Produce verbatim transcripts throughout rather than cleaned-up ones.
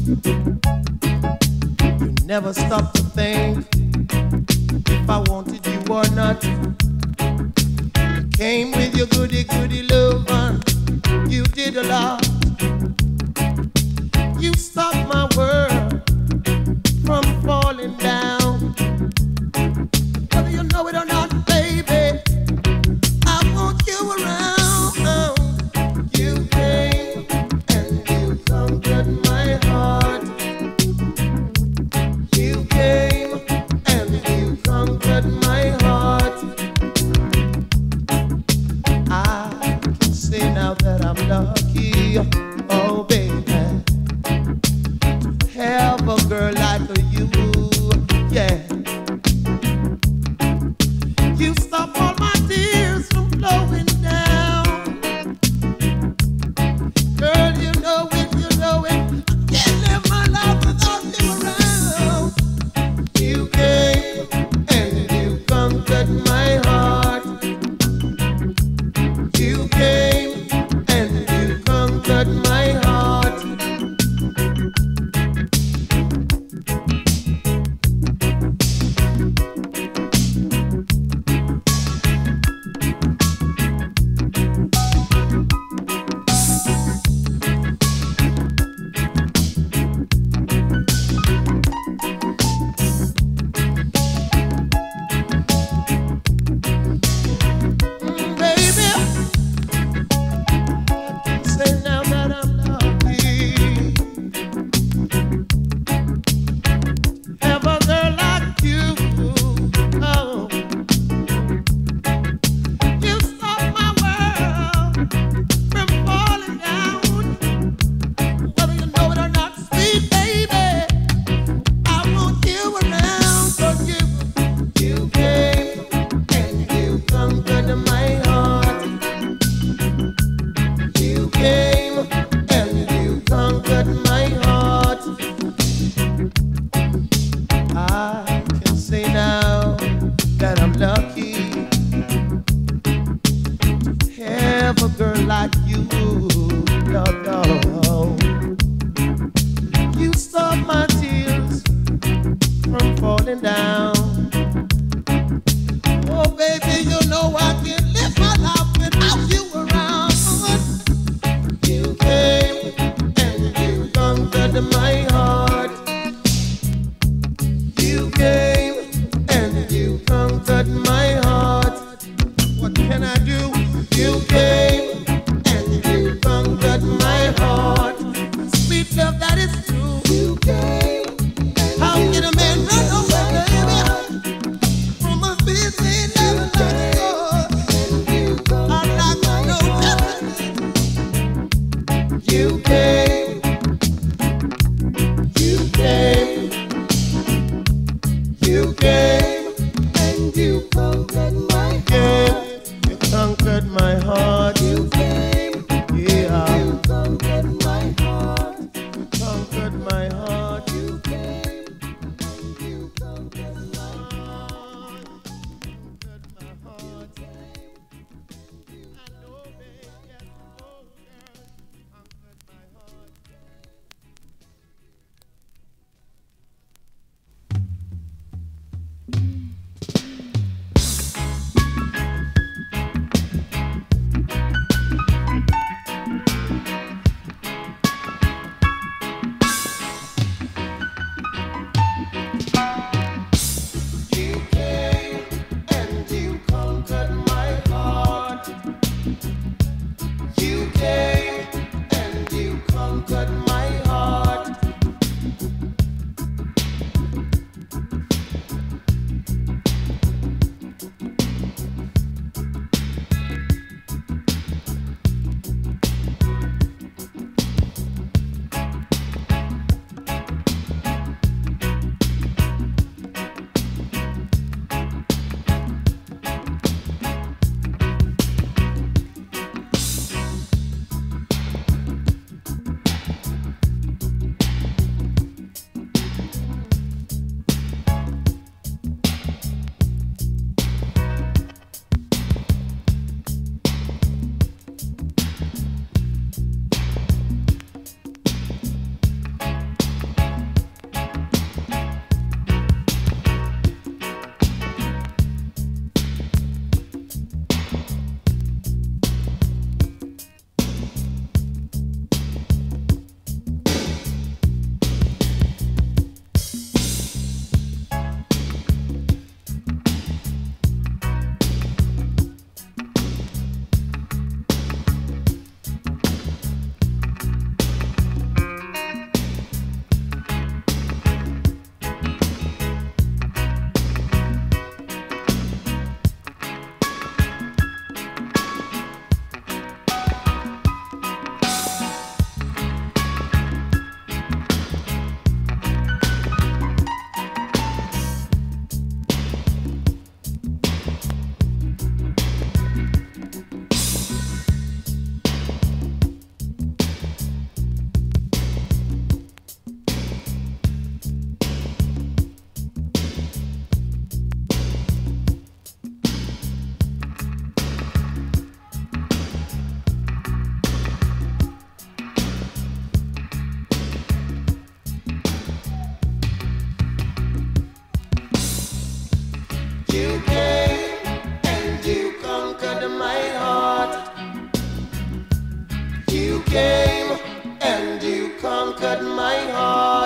You never stop to think if I wanted you or not. You came with your goody goody love and you did a lot. You stopped my world from falling down. Whether you know it or not, baby, I want you around. You came and you conquered my heart. You came and you conquered my heart. I can say now that I'm lucky, oh baby, to have a girl like you, yeah. You stop all my tears from flowing down. Girl, you know it, you know it. I can't live my life without you around. You came and you conquered my heart. You came and you conquered my heart.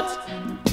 out.